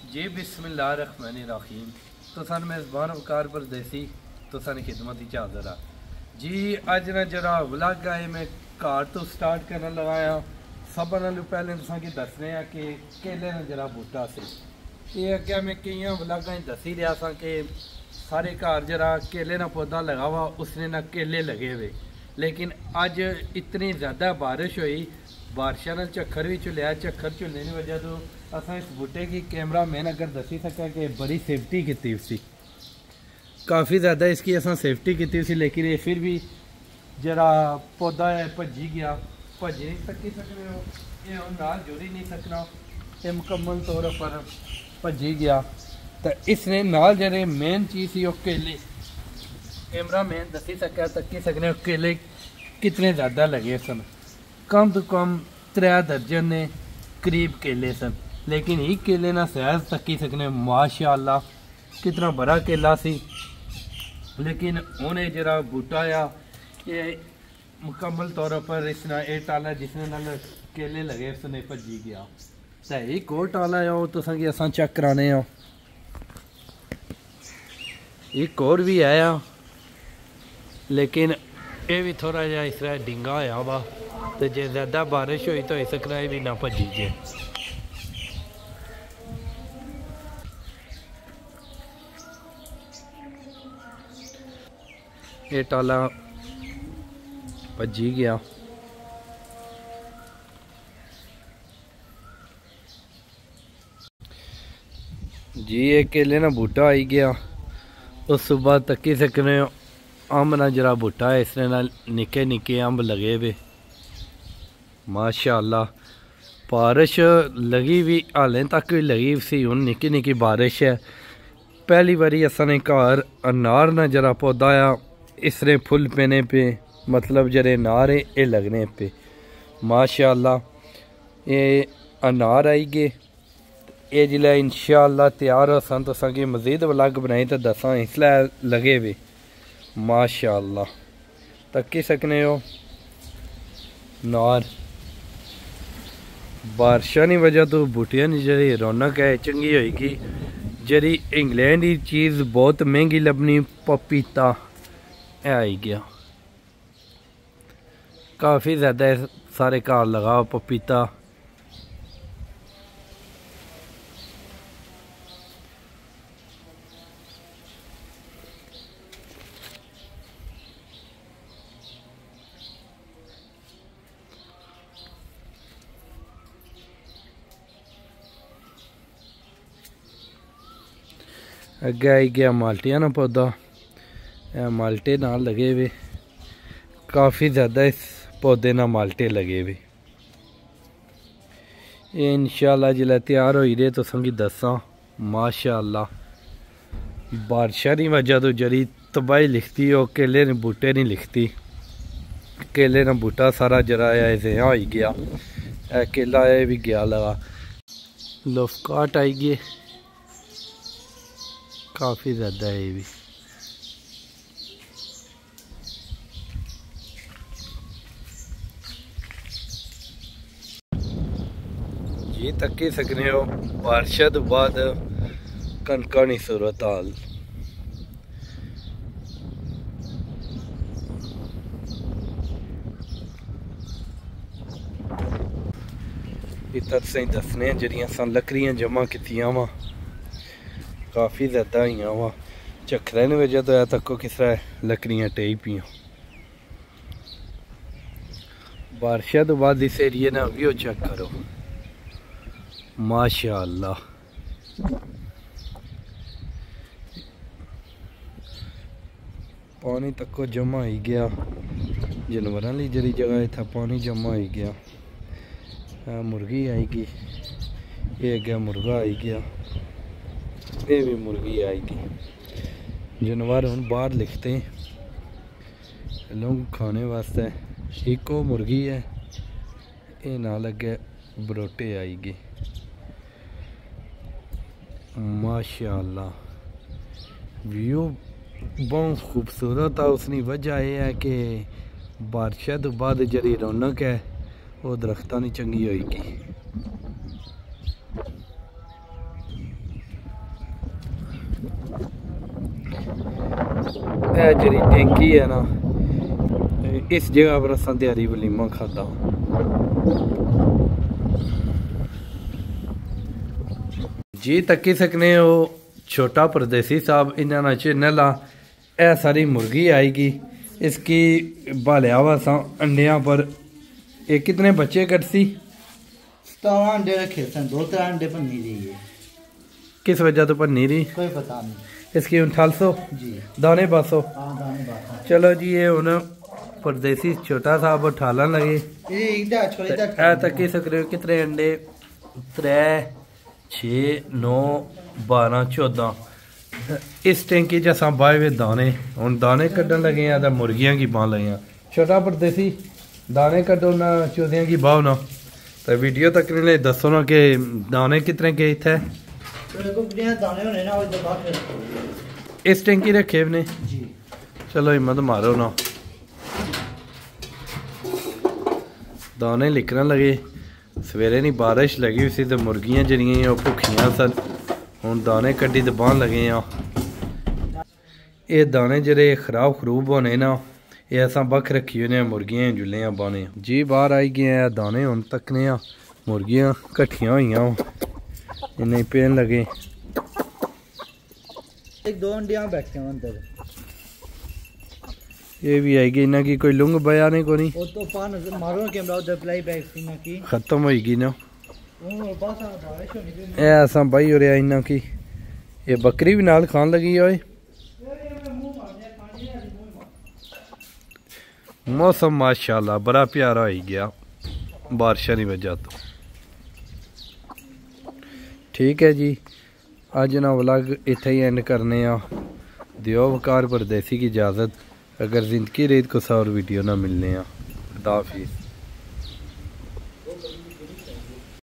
जी बिस्मिल्लाहिर्रहमानिर्रहीम। तो सन मेज़बान वकार परदेसी तो सन खिदमत ही हाज़िर आ जी। अज ना जरा व्लॉग आए मैं घर तो स्टार्ट करने लगाया। सब नालों पहले तुसां दसने कि केले ना जरा बूटा से ये अगे मैं कई व्लॉगां दसी रहा था कि सारे घर जरा केले ना पौधा लगा हुआ उसने ना केले लगे हुए, लेकिन अज इतनी ज़्यादा बारिश हुई, बारिशा ने झक्खर भी झुलिया, झक्खर झुलने की वजह तो असा इस बूटे की कैमरा मैन अगर दसी सका कि बड़ी सेफ्टी की उसी काफ़ी ज़्यादा इसकी असा सेफ्टी की उसी, लेकिन ये फिर भी जरा पौधा है भजी गया, भज नहीं सकी सकने हो, ये हम नाल जुड़ ही नहीं सकना, ये मुकम्मल तौर पर भजी गया। तो इसने नाल जरे मेन चीज़ थी केले, कैमरा मैन दसी सका तकी सकने केले कितने ज़्यादा लगे सन, कम तो कम 3 दर्जन ने करीब केले सन, लेकिन एक केले ना सहज तकी सकने माशाअल्लाह कितना बड़ा केला सी। लेकिन उन्हें जरा बूटा आ ये मुकम्मल तौर पर इसना एक टाला जिसने नाल केले लगे उसने भजी गया। तो एक और टाला है तो असा चेक कराने आ, एक और भी आया लेकिन ये भी थोड़ा जहा इस तरह डिंगा होया वा, तो जे ज़्यादा बारिश हुई तो इस तरह भी ना भजी जे। ये टाला भजी गया। जी ये केले ना बूटा आई गया, उस सुबह तकी सकने अम्ब ना जरा बूटा है, इसने ना निके निके अम्ब लगे वे माशाअल्लाह। बारिश लगी भी हालें तक भी लगी सी, हुण निकी निकी बारिश है। पहली बारी असने घर अनार ना जरा पौधा आ, इसने फुल पेने पे मतलब जरे अनार है ये लगने पे माशाअल्लाह। ये अनार आई गए, ये जिले इंशाअल्लाह तैयार हो सन तो संगे मजीद व्लॉग बनाई तो दसा इसलिए लगे वे माशाअल्लाह। तकी सकने हो नार बारिशा की वजह तो बूटियां की जी रौनक है चंगी होगी। जी इंग्लैंड की चीज़ बहुत महंगी लभनी पपीता है आई गया, काफ़ी ज़्यादा सारे घर लगा पपीता। अगे आई गया माल्टिया ना पौधा, माल्टे ना लगे हुए, काफ़ी ज़्यादा इस पौधे ना माल्टे लगे हुए। ये इंशाअल्लाह जिला तैयार हो रहे तो संगी दसा माशाअल्लाह। बारिशा की वजह तो जरी तबाही लिखती हो, केले ने बूटे नहीं लिखती, केले ना बूटा सारा जरा जिया हो गया, केला ये भी गया लगा। लुफकाट आई गए काफ़ी ज़्यादा है ये भी। जी तकी सकने हो बारिशा तो बाद कनका नहीं सूरत हाल। इधर से दसने जड़ियाँ सन लकड़ियाँ जमा कीतियां वा काफ़ी ज़्यादा हुई वा, झक्खरें की वजह तो तको किस तरह लकड़ियाँ टेई पियाँ। बारिशा तो बाद इस एरिए ना व्यू चेक करो माशाअल्लाह। पानी तको जमा ही गया, जानवरों ली जरी जगह इतना पानी जमा ही गया। मुर्गी आएगी, ये गया मुर्गा आई गया, ये भी मुर्गी आएगी। जानवर हम बाहर लिखते हैं लोग खाने वास्ते, एक वो मुर्गी है, ये ना लगे बरोटे आएगी माशाअल्लाह। व्यू बहुत खूबसूरत है, उसकी वजह यह है कि बारिशा तो बाद जरी रौनक है वो दरख्तां नहीं चंगी होगी। जी टैंकी है ना, इस जगह पर असा दिहाड़ी वलीमा खादा। जी तकी सकने हो छोटा परदेसी साहब इन्होंने चैनल आ। यह सारी मुर्गी आएगी, इसकी भालिया हुआ सा अंडिया पर। ये कितने बच्चे कटसी? 17 अंडे रखे थे, 2-3 अंडे भन्नी रही है। किस वजह तो भन्नी रही? कोई पता नहीं। इसकी 4800 जी दाने 500। हाँ दाने बात। चलो जी ये हूँ परदेसी छोटा साहब उठालन लगे। ए तकी सकते हो कितने अंडे? 3, 6, 9, 12, 14। इस टैंकी च असा बाहे हुए दाने, हूँ दाने कड्ढन लगे हैं तो मुर्गियां की बाह लगे हैं। छोटा परदेसी दाने कड्ढो ना, चौधियां की बाह ना। तो वीडियो तक ने दसो ना कि दाने कितने के इतने? इस टैंकी रखे ने जी। चलो हिम्मत मारो ना, दाने लिखने लगे। सवेरे नहीं बारिश लगी हुई सी तो मुर्गियां जड़ियां भुखियां सन, हुण दाने कड्ढी तो बाहन लगे हैं। ये दाने जड़े खराब खरूब होने ना, ये असा बख रखी हुई मुर्गियां जुल्ले बाने जी। बाहर आई गए दाने, हुण तकने मुर्गियां कट्ठियां हुई इन्हें पेन लगे। 1-2 अंडियां बैठे अंदर। ये भी आएगी इन्हें की कोई लुंग बया नहीं कोनी। वो तो पान मारो कैमरा उधर प्लाई बैक थी ना की खत्म होएगी ना। वो बस बारिश होनी थी। ए असा भाई हो रहा इन्हें की। ये बकरी भी नाल खान लगी है। मौसम माशाल्लाह बड़ा प्यारा हो गया बारिश की वजह तो। ठीक है जी, अज ना व्लॉग इत्थे ही एंड करने आ। दियो वकार परदेसी की इजाज़त। अगर जिंदगी रेत को और वीडियो ना मिलने। खुदा हाफिज़।